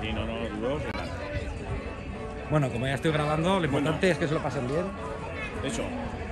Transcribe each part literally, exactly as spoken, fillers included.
Sí, no, no, duros. Bueno, como ya estoy grabando, lo importante Bueno. es que se lo pasen bien. Eso.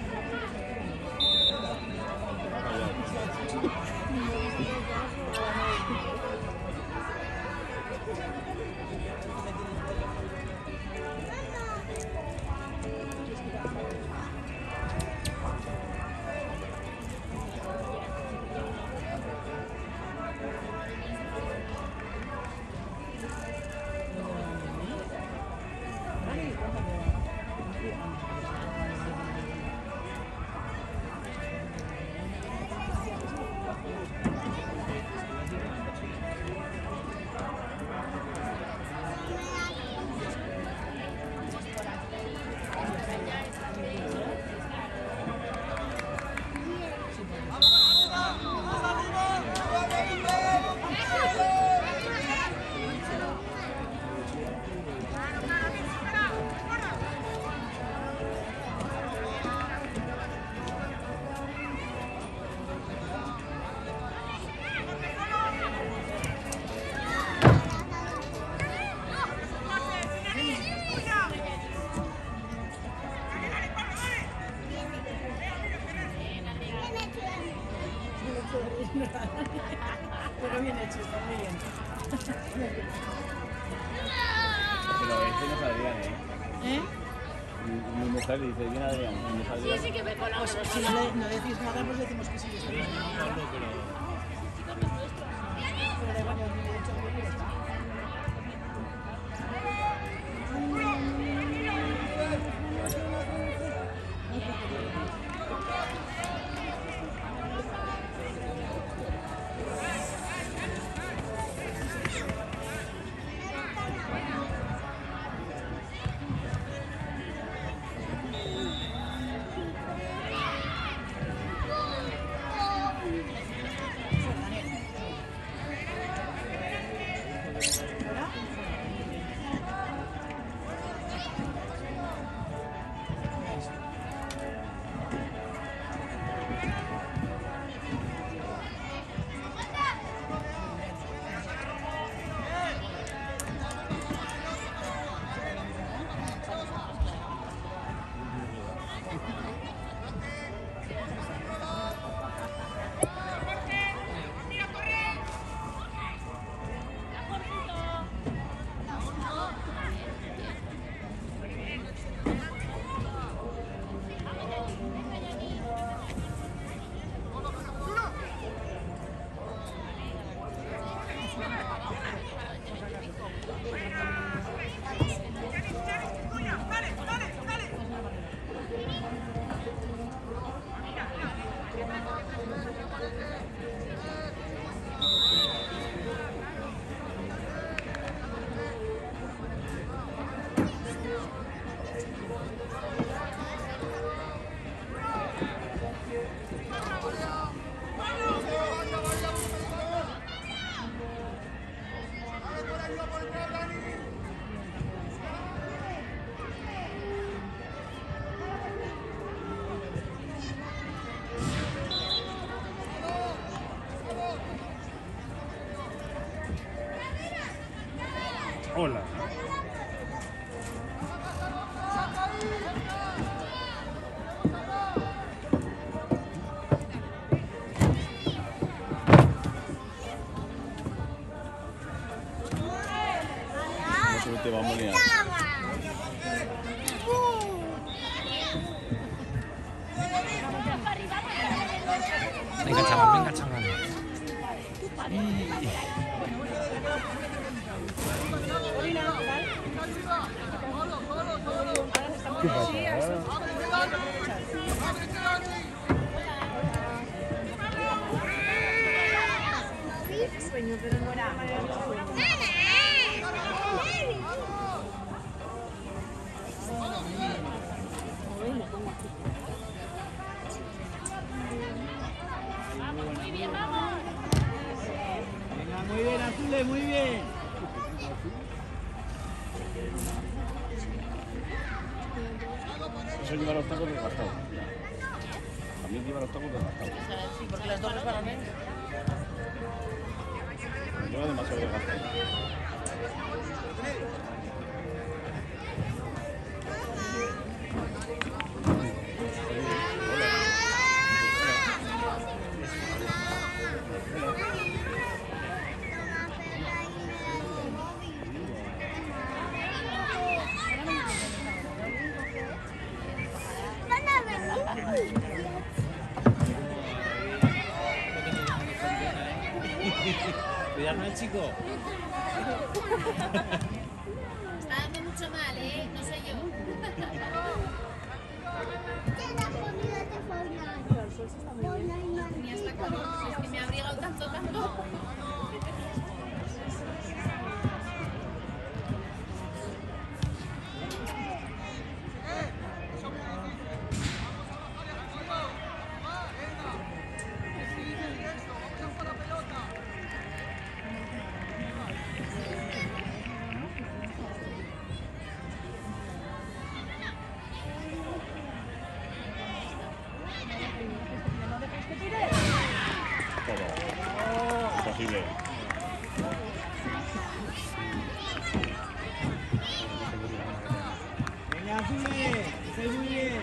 Pero bien hecho, está muy bien. Pero este no es Adrián, ¿eh? ¿Eh? Mi, mi mujer dice, viene Adrián. Mi mujer Sí, sí que me conozco. Pues si no, le, no decís nada, pues decimos que sí. Está bien. Pero da igual, ya os he dicho que ya está. Hola. No te vamos a liar. Venga, chaval, venga, chaval. ¿Qué pasa? Sueño, pero no era. Muy bien, vamos. Venga, muy bien, Azule, muy bien. Eso lleva los tacos desgastados. También lleva los tacos desgastados. Sí, porque las dos resbalones. Lleva demasiado desgastado. chico. Está dando mucho mal, ¿eh? No sé yo. Ni hasta calor. Es que me ha abrigado tanto, tanto. Imposible. Venga, Zule, estáis muy bien.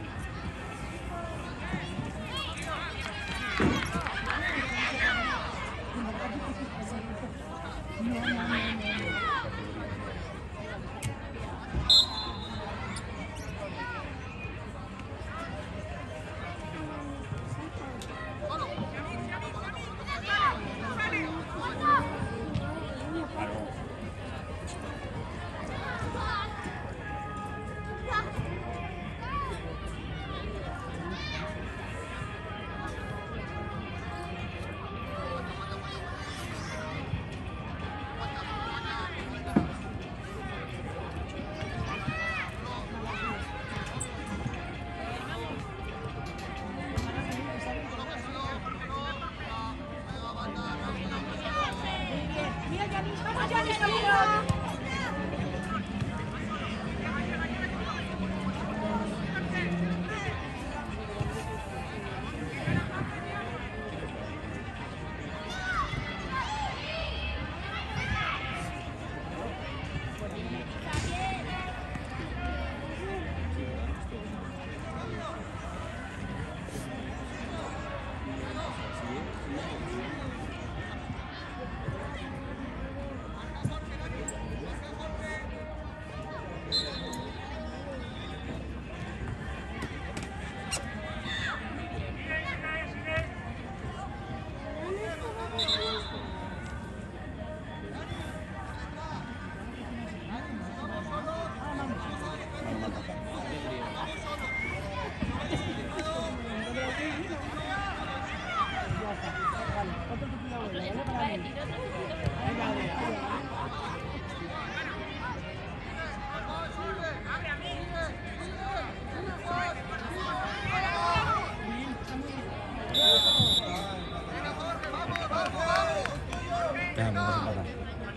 Ya, vamos a empatar.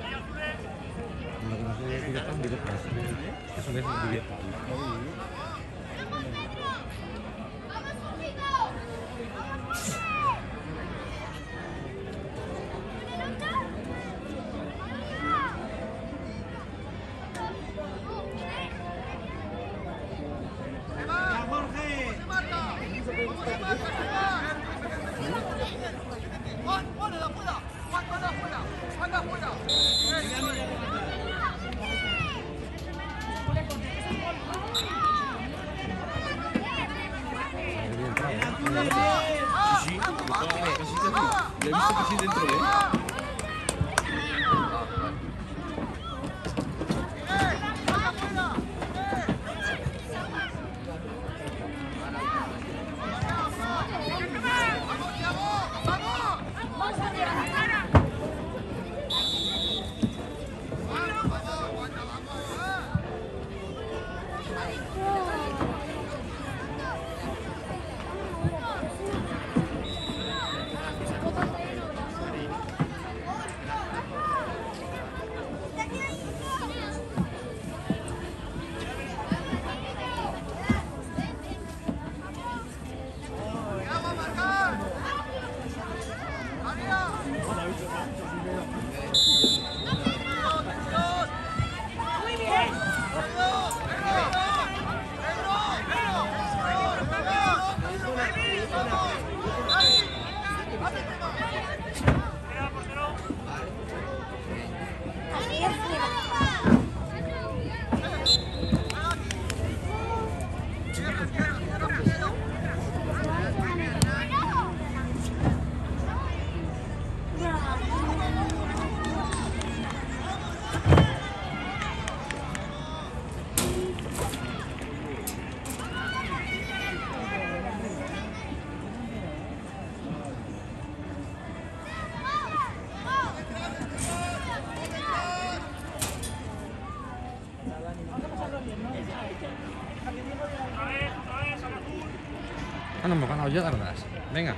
Lo que no sé es directo en directo. Eso es en directo. Ya he visto que sí dentro, ¿eh? Ah, no, hemos ganado yardas. Venga.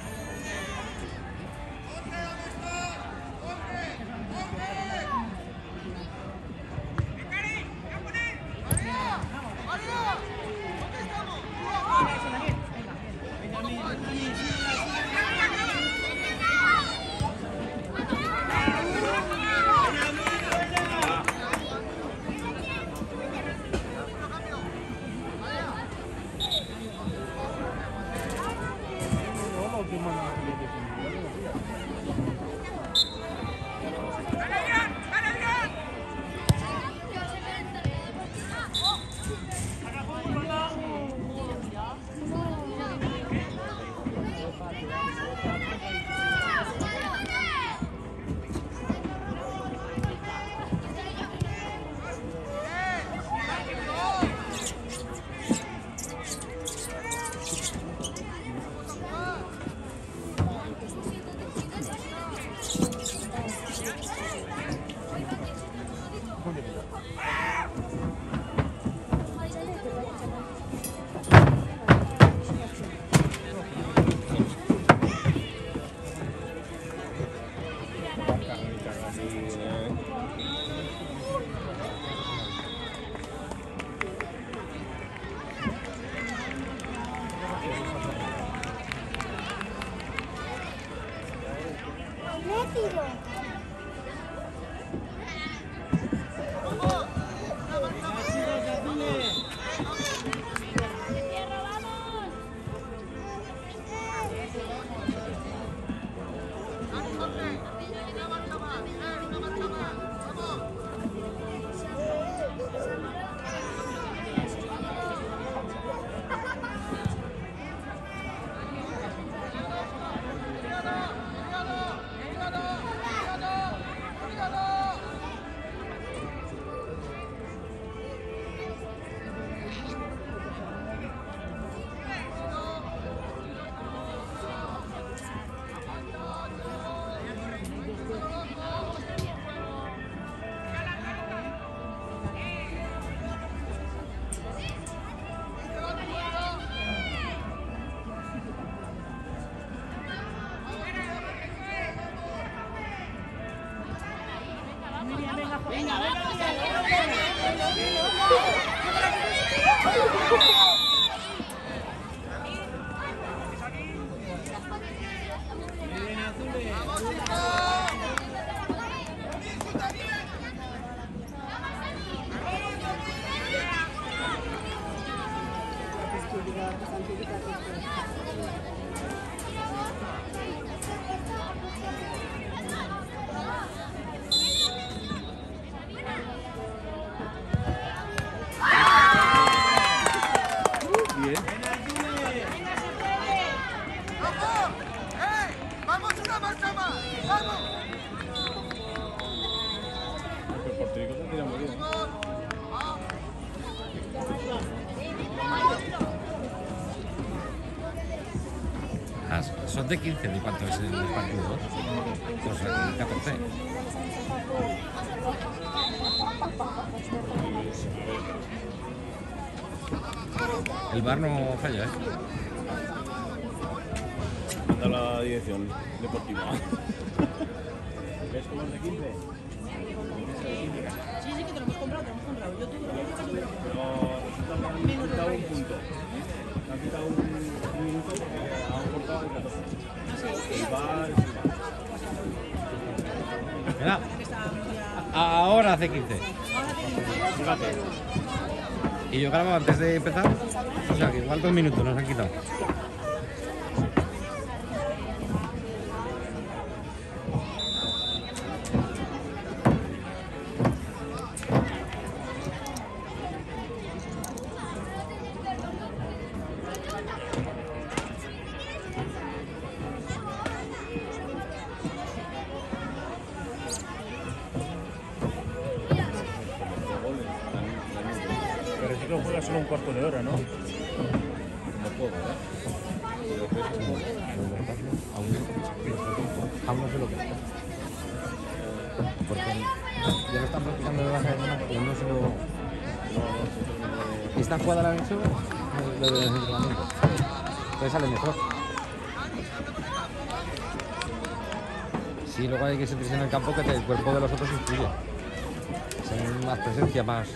Son de quince, ¿de cuánto es el partido? Pues el catorce. El bar no falla, ¿eh? Manda la dirección deportiva. ¿Ves cómo es de quince? Sí, sí que te lo hemos comprado, te lo hemos comprado. Yo todo lo que he hecho casi Pero resulta que han quitado un punto. Han quitado un, un minuto porque han cortado el catorce. El bar es el bar. Mira, ahora hace quince. Fíjate. Y yo grababa antes de empezar, o sea que igual dos minutos nos han quitado. Creo que juega solo un cuarto de hora, ¿no? No puedo, ¿eh? Aún no, aún no sé lo que es. Porque ya lo están practicando de baja de mano y no se lo... ¿Y esta jugada la han hecho? Lo de los entrenamientos. Entonces sale mejor. Sí, luego hay que sentirse en el campo que el cuerpo de los otros influye. Hay más presencia, más...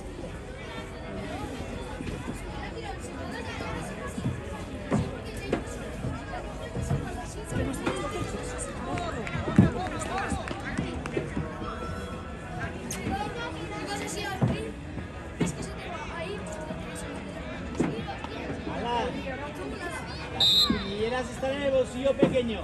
Las espinilleras están en el bolsillo pequeño.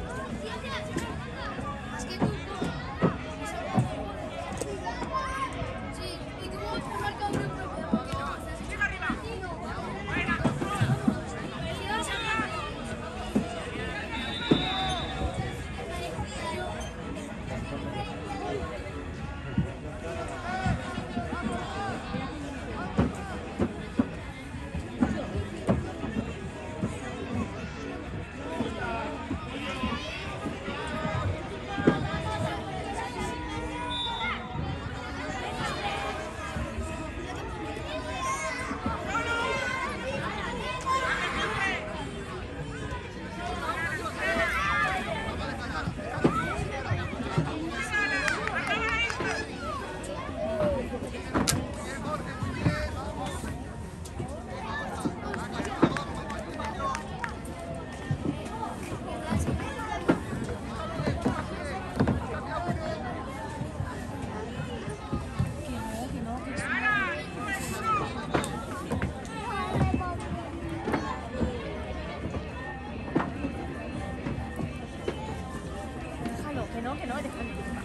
Que no, que no, déjalo.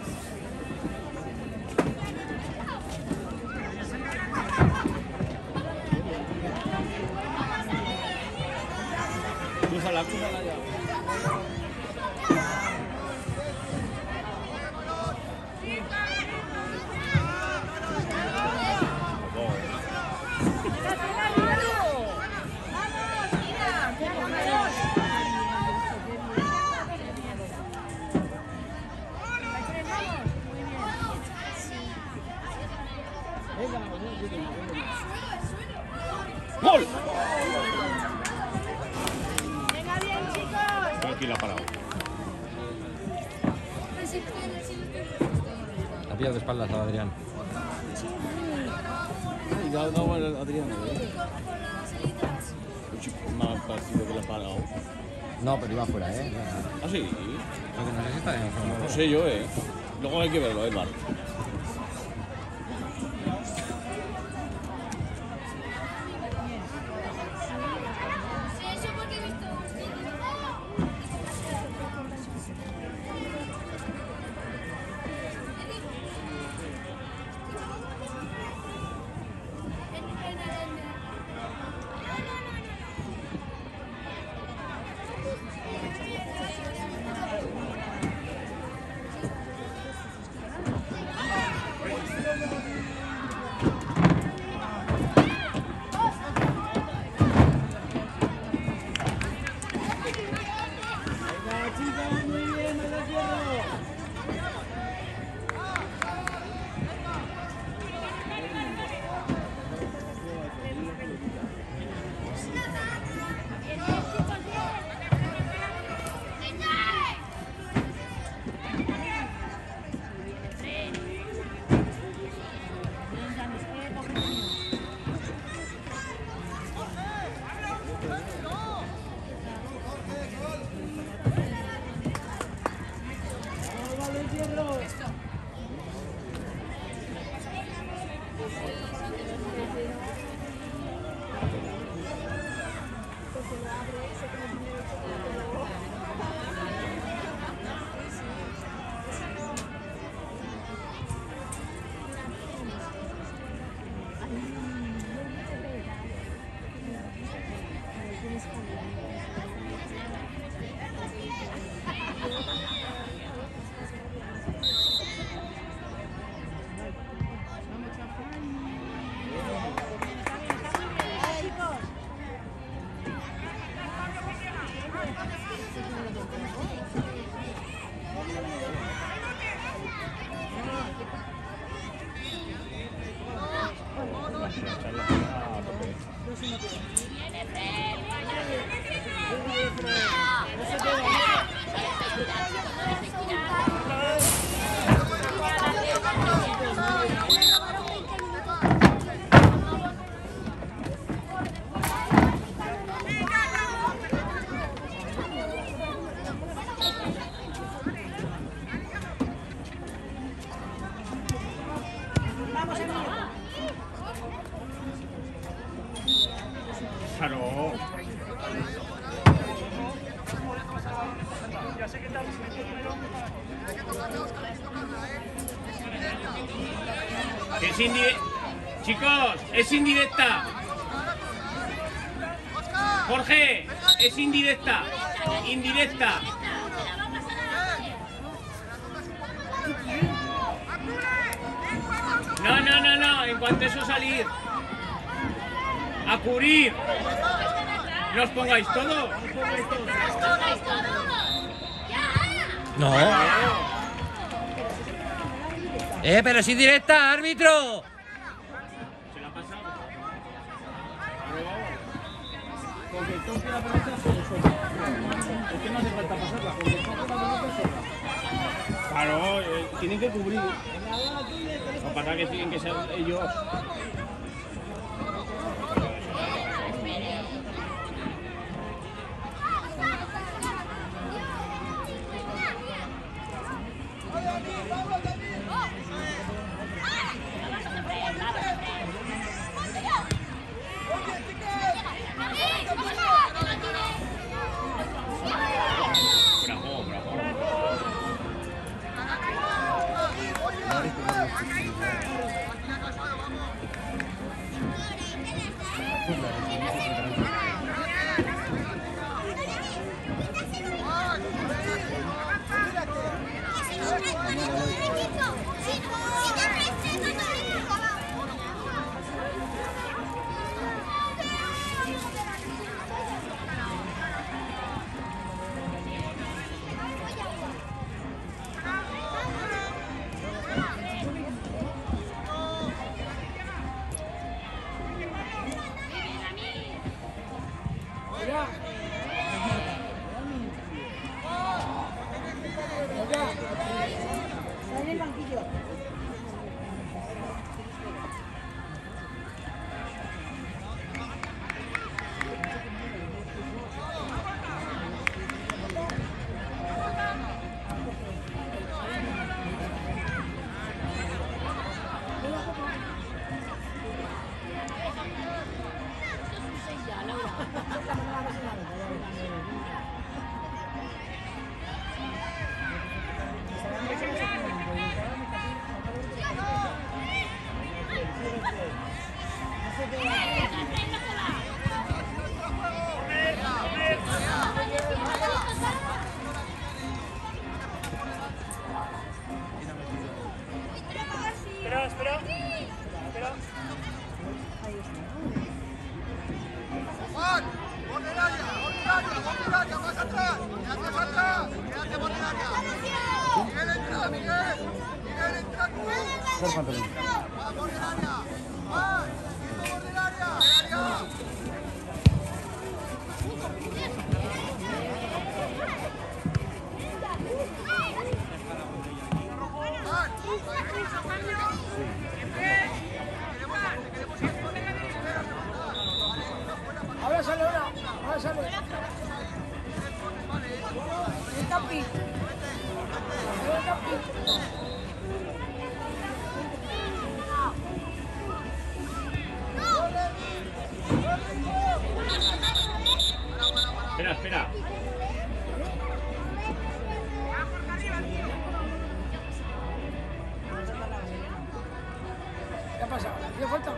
Crúzala, crúzala ya. ¡Gol! Venga bien, chicos. Tranquila, parado. La pilla de espaldas a Adrián. Ay, da, da igual, Adriana, ¿eh? Más partido que le ha pagado. No, pero iba afuera, ¿eh? ¿Ah, sí? Lo que no sé si está en el No sé yo, ¿eh? Luego hay que verlo, ¿eh, Bar? Claro. Es indirecta. Chicos, es indirecta. Jorge, es indirecta. Indirecta. No, no, no, no. En cuanto a eso salir. A cubrir. No os pongáis todos. No. Eh, pero es indirecta, árbitro. Se la ha pasado. Porque toque la pelota se le suelta. Es que no hace falta pasarla. Porque toque la pelota sola. Claro, eh, tienen que cubrir. Lo que pasa es que tienen que ser ellos. Bravo, bravo. Espera, espera. Espera. Juan, borde del área, borde del área, borde del área, más atrás, más atrás, quédate borde del área. Miguel entra, Miguel, Miguel entra tú. Va, borde del área, va, mismo borde del área, área. Ahora sale, ahora, ahora sale. El capi. El capi. Espera, espera. ¿Qué pasa? ¿Qué falta?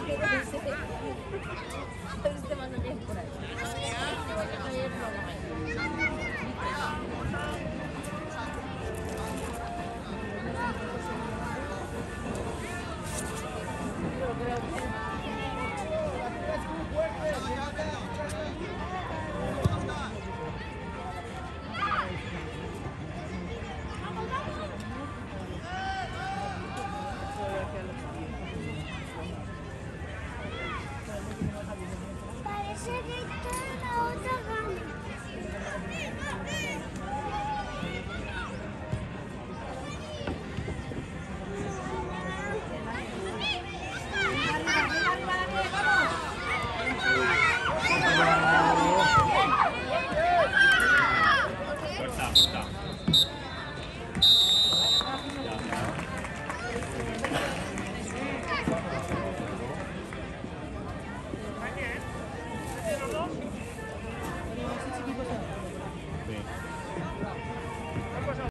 Este mano bien por ahí.